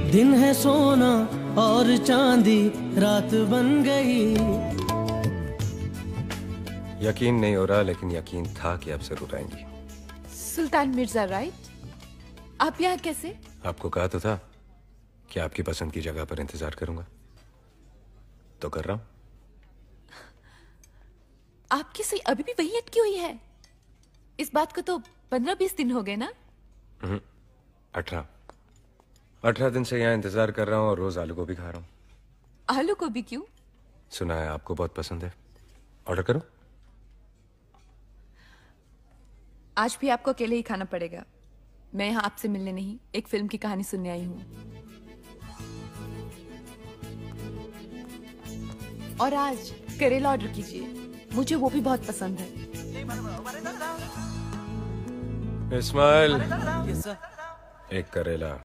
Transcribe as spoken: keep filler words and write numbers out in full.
दिन है सोना और चांदी रात बन गई। यकीन नहीं हो रहा, लेकिन यकीन था कि आप जरूर आएंगी। सुल्तान मिर्जा, राइट? आप यहाँ कैसे? आपको कहा तो था कि आपकी पसंद की जगह पर इंतजार करूंगा, तो कर रहा हूं। आपकी सुई अभी भी वही अटकी हुई है? इस बात को तो पंद्रह बीस दिन हो गए ना? अठारह अठारह दिन से यहाँ इंतजार कर रहा हूँ और रोज आलू गोभी खा रहा हूँ। आलू गोभी क्यों? सुना है आपको बहुत पसंद है। ऑर्डर करूं? आज भी आपको अकेले ही खाना पड़ेगा। मैं यहाँ आपसे मिलने नहीं, एक फिल्म की कहानी सुनने आई हूँ। और आज करेला ऑर्डर कीजिए, मुझे वो भी बहुत पसंद है। इस्माइल, एक करेला।